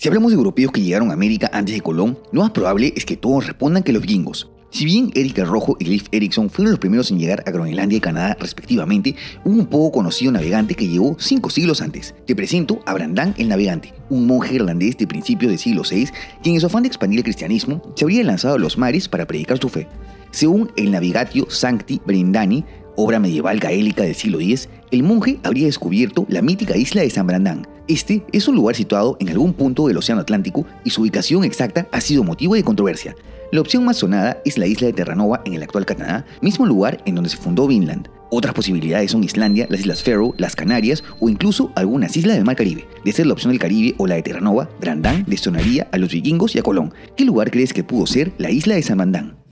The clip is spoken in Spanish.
Si hablamos de europeos que llegaron a América antes de Colón, lo más probable es que todos respondan que los vikingos. Si bien Erik el Rojo y Leif Erikson fueron los primeros en llegar a Groenlandia y Canadá respectivamente, hubo un poco conocido navegante que llegó 5 siglos antes. Te presento a Brandán el Navegante, un monje irlandés de principios del siglo VI, quien en su afán de expandir el cristianismo se habría lanzado a los mares para predicar su fe. Según el Navigatio Sancti Brendani, obra medieval gaélica del siglo X, el monje habría descubierto la mítica isla de San Brandán. Este es un lugar situado en algún punto del Océano Atlántico y su ubicación exacta ha sido motivo de controversia. La opción más sonada es la isla de Terranova en el actual Canadá, mismo lugar en donde se fundó Vinland. Otras posibilidades son Islandia, las Islas Faroe, las Canarias o incluso algunas islas del Mar Caribe. De ser la opción del Caribe o la de Terranova, Brandán le sonaría a los vikingos y a Colón. ¿Qué lugar crees que pudo ser la isla de San Brandán?